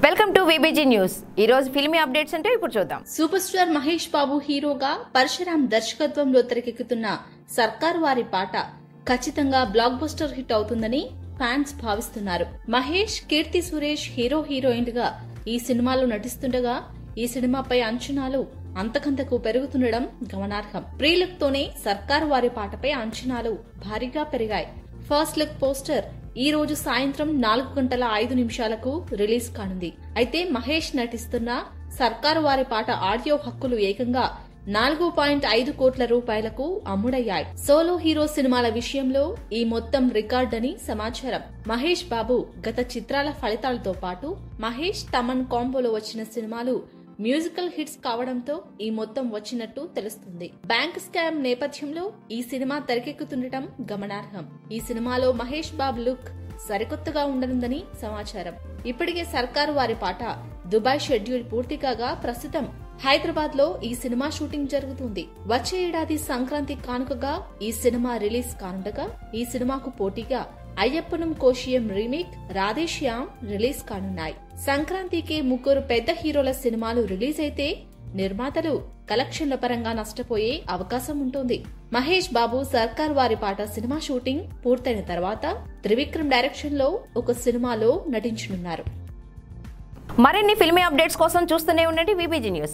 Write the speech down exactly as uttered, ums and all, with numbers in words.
Welcome to VBG news. ఈ రోజు filmy updates అంటే ఇప్పుడు చూద్దాం. సూపర్ స్టార్ మహేష్ బాబు హీరోగా పరశురామ్ దర్శకత్వంలో తెరకెక్కుతున్న సర్కార్ వారి పాట ఖచ్చితంగా బ్లాక్ బస్టర్ హిట్ అవుతుందని ఫ్యాన్స్ భావిస్తున్నారు. మహేష్, కీర్తి సురేష్ హీరో హీరోయిన్ గా ఈ సినిమాలో నటిస్తుండగా ఈ సినిమాపై అంచనాలు అంతకంతకు పెరుగుతుండడం గమనార్హం. ప్రీ లుక్ తోనే సర్కార్ వారి పాటపై అంచనాలు భారీగా పెరిగాయి. ఫస్ట్ లుక్ పోస్టర్ ఈ రోజు సాయంత్రం నాలుగు గంటల ఐదు నిమిషాలకు రిలీజ్ కానుంది. అయితే మహేష్ నటిస్తున్న సర్కారు వారి పాట ఆడియో హక్కులు ఏకంగా నాలుగు పాయింట్ ఐదు కోట్ల రూపాయలకు అమ్ముడయ్యాయి. సోలో హీరో సినిమాల విషయంలో ఈ మొత్తం రికార్డ్ అని సమాచారం. మహేష్ బాబు గత చిత్రాల ఫలితాలతో పాటు మహేష్ తమన్ కాంబోలో వచ్చిన సినిమాలు మ్యూజికల్ హిట్స్ కావడంతో ఈ మొత్తం వచ్చినట్టు తెలుస్తుంది. బ్యాంక్ స్కామ్ నేపథ్యంలో ఈ సినిమా తెరకెక్కుతుండటం గమనార్హం. ఈ సినిమాలో మహేష్ బాబు లుక్ సరికొత్తగా ఉండనుందని సమాచారం. ఇప్పటికే సర్కారు వారి పాట దుబాయ్ షెడ్యూల్ పూర్తి కాగా ప్రస్తుతం హైదరాబాద్ లో ఈ సినిమా షూటింగ్ జరుగుతుంది. వచ్చే ఏడాది సంక్రాంతి కానుకగా ఈ సినిమా రిలీజ్ కానుండగా ఈ సినిమాకు పోటీగా అయ్యప్పనం కోశియం రీమేక్ రాధేశ్యామ్ రిలీజ్ కానున్నాయి. సంక్రాంతికి ముగ్గురు పెద్ద హీరోల సినిమాలు రిలీజ్ అయితే నిర్మాతలు కలెక్షన్ల పరంగా నష్టపోయే అవకాశం ఉంటుంది. మహేష్ బాబు సర్కార్ వారి పాట సినిమా షూటింగ్ పూర్తయిన తర్వాత త్రివిక్రమ్ డైరెక్షన్ లో ఒక సినిమాలో నటించనున్నారు. మరిన్ని ఫిల్మీ అప్డేట్స్ కోసం చూస్తూనే ఉండండి వీబీజీ న్యూస్.